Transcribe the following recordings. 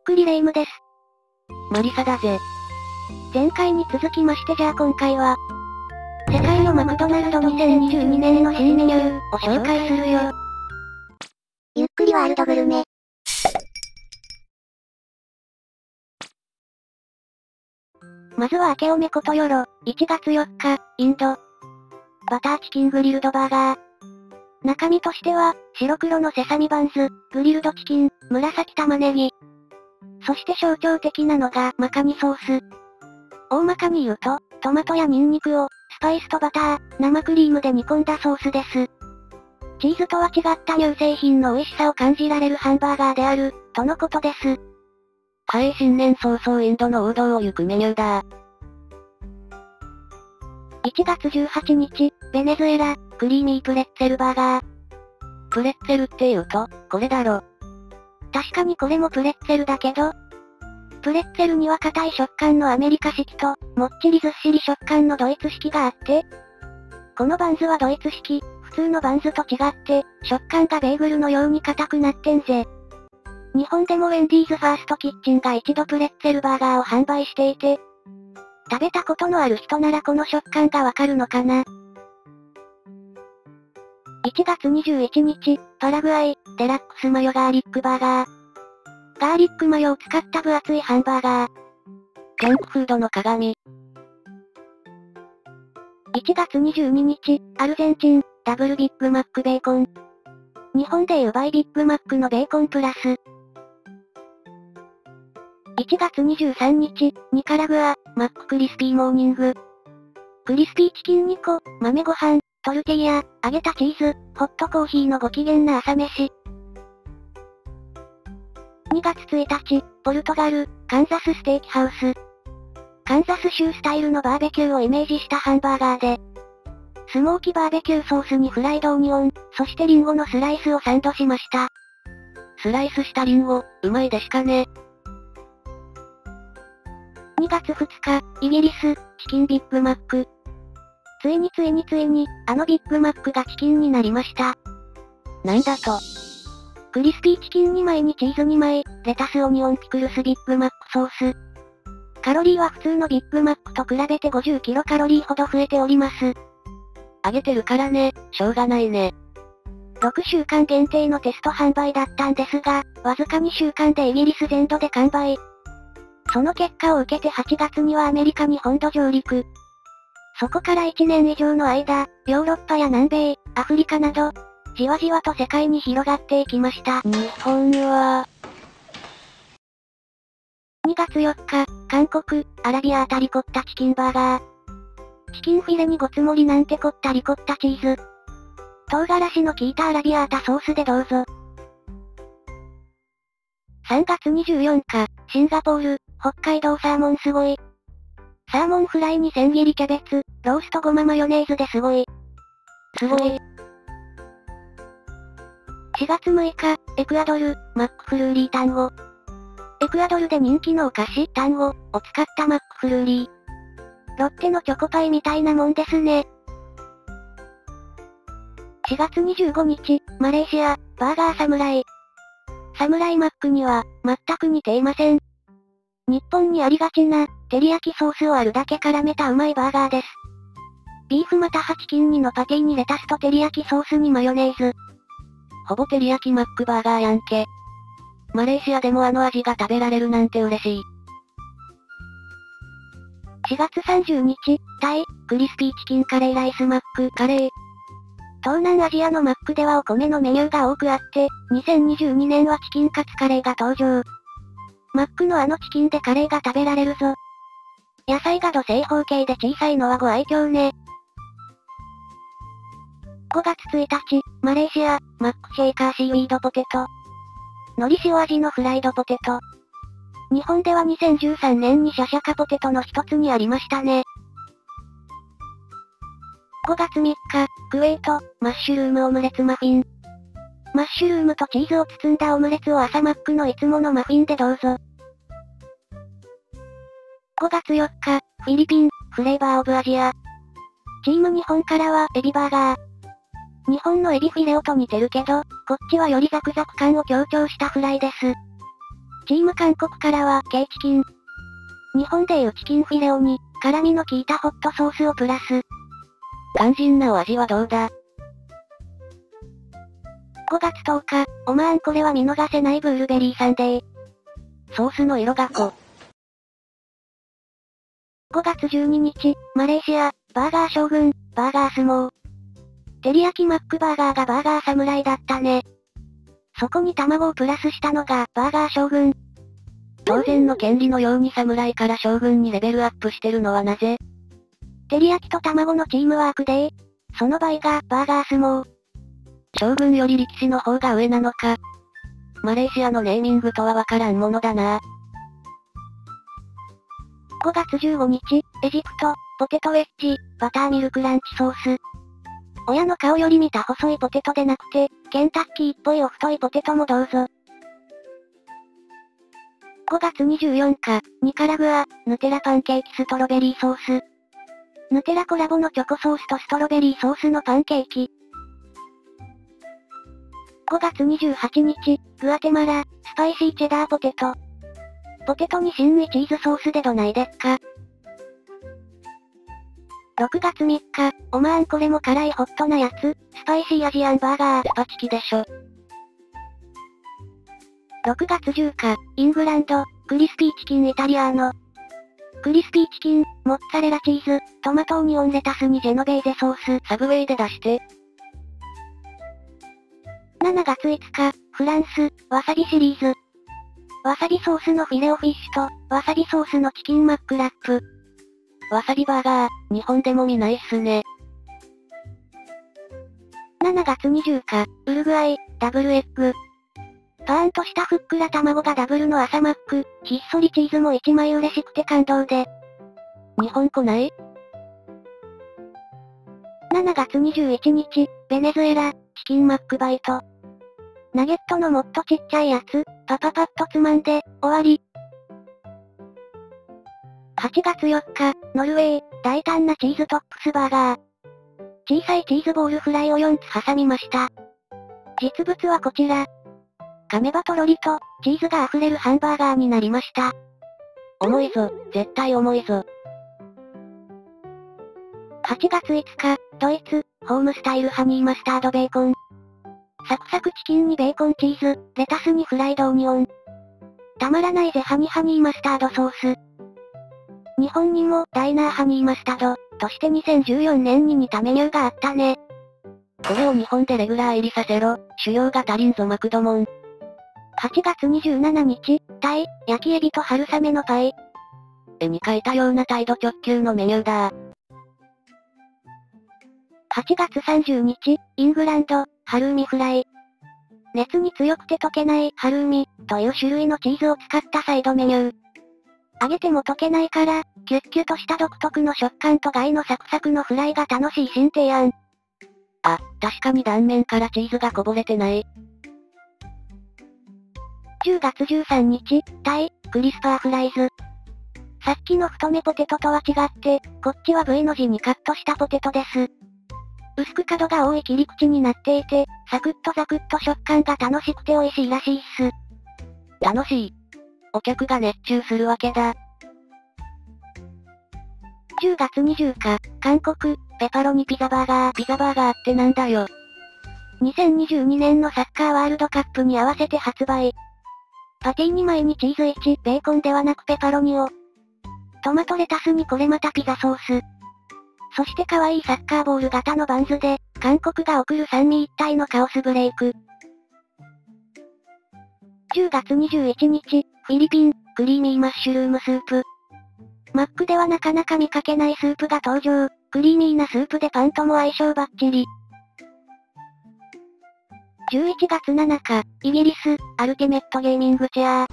くりレ夢ムです。 マリサだぜ。 前回に続きましてじゃあ今回は、世界のマクドナルド2022年の新メニューを紹介するよ。 ゆっくりワールドグルメ。 まずは明けおめことよろ、1月4日、インド。バターチキングリルドバーガー。中身としては、白黒のセサミバンズ、グリルドチキン、紫玉ねぎ。そして象徴的なのがマカニソース。大まかに言うと、トマトやニンニクを、スパイスとバター、生クリームで煮込んだソースです。チーズとは違った乳製品の美味しさを感じられるハンバーガーである、とのことです。 はい、新年早々インドの王道を行くメニューだ。 1月18日、ベネズエラ、クリーミープレッツェルバーガー。 プレッツェルって言うと、これだろ。 確かにこれもプレッツェルだけど、プレッツェルには硬い食感のアメリカ式と、もっちりずっしり食感のドイツ式があって、このバンズはドイツ式、普通のバンズと違って、食感がベーグルのように硬くなってんぜ。日本でもウェンディーズファーストキッチンが一度プレッツェルバーガーを販売していて、食べたことのある人ならこの食感がわかるのかな。1月21日、パラグアイ、デラックスマヨガーリックバーガー。ガーリックマヨを使った分厚いハンバーガー。 ジャンクフードの鏡。 1月22日、アルゼンチン、ダブルビッグマックベーコン。日本でいう倍ビッグマックのベーコンプラス。1月23日、ニカラグア、マッククリスピーモーニング。クリスピーチキン2個、豆ご飯、トルティーヤ、揚げたチーズ、ホットコーヒーのご機嫌な朝飯。2月1日、ポルトガル、カンザスステーキハウス。カンザス州スタイルのバーベキューをイメージしたハンバーガーで、スモーキバーベキューソースにフライドオニオン、そしてリンゴのスライスをサンドしました。 スライスしたリンゴ、うまいでしかね。 2月2日、イギリス、チキンビッグマック。ついに、あのビッグマックがチキンになりました。 なんだと。 クリスピーチキン2枚にチーズ2枚、レタスオニオンピクルスビッグマックソース。カロリーは普通のビッグマックと比べて50キロカロリーほど増えております。 揚げてるからね、しょうがないね。 6週間限定のテスト販売だったんですが、わずか2週間でイギリス全土で完売。その結果を受けて8月にはアメリカに本土上陸。そこから1年以上の間、ヨーロッパや南米、アフリカなど、じわじわと世界に広がっていきました。 日本は、 2月4日、韓国、アラビアータリコッタチキンバーガー。チキンフィレにごつ盛りなんてこったリコッタチーズ。唐辛子の効いたアラビアータソースでどうぞ。3月24日、シンガポール、北海道サーモンすごい。サーモンフライに千切りキャベツ、ローストごまマヨネーズですごい。 すごい。 4月6日、エクアドル、マックフルーリータンゴ。エクアドルで人気のお菓子、タンゴ、を使ったマックフルーリー。ロッテのチョコパイみたいなもんですね。4月25日、マレーシア、バーガーサムライ。サムライマックには、全く似ていません。日本にありがちな、照り焼きソースをあるだけ絡めたうまいバーガーです。ビーフまたはチキン2のパティにレタスと照り焼きソースにマヨネーズ。 ほぼ照り焼きマックバーガーやんけ。マレーシアでもあの味が食べられるなんて嬉しい。 4月30日、タイ、クリスピーチキンカレーライスマック。 カレー。 東南アジアのマックではお米のメニューが多くあって、2022年はチキンカツカレーが登場。マックのあのチキンでカレーが食べられるぞ。野菜が土正方形で小さいのはご愛嬌ね。5月1日、マレーシア、マックシェイカーシーウィードポテト。海苔塩味のフライドポテト。日本では2013年にシャシャカポテトの一つにありましたね。5月3日、クウェイト、マッシュルームオムレツマフィン。マッシュルームとチーズを包んだオムレツを朝マックのいつものマフィンでどうぞ。5月4日、フィリピン、フレーバーオブアジア。チーム日本からは、エビバーガー。日本のエビフィレオと似てるけど、こっちはよりザクザク感を強調したフライです。 チーム韓国からは、Kチキン。日本でいうチキンフィレオに、辛味の効いたホットソースをプラス。 肝心なお味はどうだ 5月10日、オマーンこれは見逃せないブルーベリーサンデー。 ソースの色が 5月12日、マレーシア、バーガー将軍、バーガー相撲。照り焼きマックバーガーがバーガー侍だったね。そこに卵をプラスしたのが、バーガー将軍。 当然の権利のように侍から将軍にレベルアップしてるのはなぜ照り焼きと卵のチームワークで、その倍が、バーガー相撲。 将軍より力士の方が上なのか。マレーシアのネーミングとはわからんものだな。 5月15日、エジプト、ポテトウェッジ、バターミルクランチソース。親の顔より見た細いポテトでなくて、ケンタッキーっぽいお太いポテトもどうぞ。5月24日、ニカラグア、ヌテラパンケーキストロベリーソース。ヌテラコラボのチョコソースとストロベリーソースのパンケーキ。5月28日、グアテマラ、スパイシーチェダーポテト。ポテトに芯にチーズソースでどないでっか。6月3日、オマーンこれも辛いホットなやつ、スパイシーアジアンバーガー。 スパチキでしょ。 6月10日、イングランド、クリスピーチキンイタリアーノ。クリスピーチキン、モッツァレラチーズ、トマトオニオンレタスにジェノベーゼソース。 サブウェイで出して。 7月5日、フランス、わさびシリーズ。わさびソースのフィレオフィッシュと、わさびソースのチキンマックラップ。 わさびバーガー、日本でも見ないっすね。 7月20日、ウルグアイ、ダブルエッグ。パーンとしたふっくら卵がダブルの朝マック、ひっそりチーズも1枚嬉しくて感動で。 日本来ない ?7 月21日、ベネズエラ、チキンマックバイト。ナゲットのもっとちっちゃいやつ、パパパッとつまんで、終わり。8月4日、ノルウェー、大胆なチーズトップスバーガー。小さいチーズボールフライを4つ挟みました。実物はこちら。噛めばとろりと、チーズが溢れるハンバーガーになりました。 重いぞ、絶対重いぞ。 8月5日、ドイツ、ホームスタイルハニーマスタードベーコン。サクサクチキンにベーコンチーズ、レタスにフライドオニオン。たまらないぜハニーマスタードソース。日本にも、ダイナーハニーマスタード、として2014年に似たメニューがあったね。 これを日本でレギュラー入りさせろ、主要が足りんぞマクドモン。 8月27日、タイ、焼きエビと春雨のパイ。 絵に描いたような態度直球のメニューだ。 8月30日、イングランド、ハルーミフライ。熱に強くて溶けないハルーミ、という種類のチーズを使ったサイドメニュー。揚げても溶けないから、キュッキュとした独特の食感と外のサクサクのフライが楽しい新提案。 あ、確かに断面からチーズがこぼれてない。 10月13日、タイ、クリスパーフライズ。さっきの太めポテトとは違って、こっちは V の字にカットしたポテトです。薄く角が多い切り口になっていて、サクッとザクッと食感が楽しくて美味しいらしいっす。 楽しい。お客が熱中するわけだ。 10月20日、韓国、ペパロニピザバーガー。 ピザバーガーってなんだよ。 2022年のサッカーワールドカップに合わせて発売。パティ2枚にチーズ1、ベーコンではなくペパロニを。トマトレタスにこれまたピザソース。そして可愛いサッカーボール型のバンズで、韓国が送る三位一体のカオスブレイク。10月21日、フィリピン、クリーミーマッシュルームスープ。マックではなかなか見かけないスープが登場。クリーミーなスープでパンとも相性バッチリ。11月7日、イギリス、アルティメットゲーミングチェア。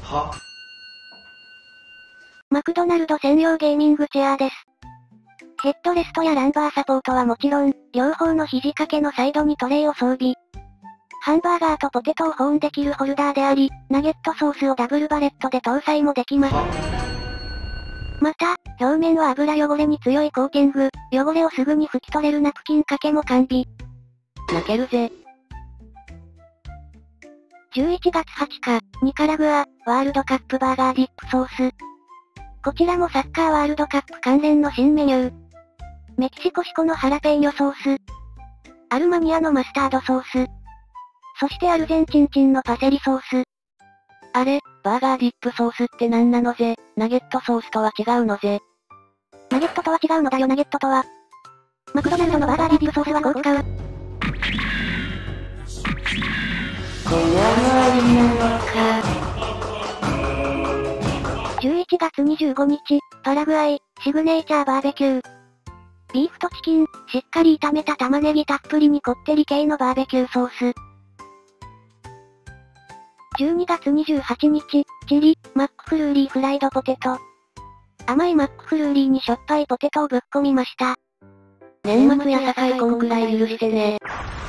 マクドナルド専用ゲーミングチェアです。ヘッドレストやランバーサポートはもちろん、両方の肘掛けのサイドにトレイを装備。ハンバーガーとポテトを保温できるホルダーであり、ナゲットソースをダブルバレットで搭載もできます。また、表面は油汚れに強いコーティング、汚れをすぐに拭き取れるナプキン掛けも完備。 泣けるぜ。 11月20日、ニカラグア、ワールドカップバーガーディップソース。こちらもサッカーワールドカップ関連の新メニュー。メキシコシコのハラペーニョソース。アルマニアのマスタードソース。そしてアルゼンチンチンのパセリソース。 あれ、バーガーディップソースって何なのぜ、ナゲットソースとは違うのぜ。 ナゲットとは違うのだよナゲットとは。マクドナルドのバーガーディップソースはこう使う。 小山りなのか。 11月25日、パラグアイ、シグネーチャーバーベキュー。ビーフとチキン、しっかり炒めた玉ねぎたっぷりにこってり系のバーベキューソース。12月28日、チリ、マックフルーリーフライドポテト。甘いマックフルーリーにしょっぱいポテトをぶっ込みました。 年末やさかいこんくらい許してね。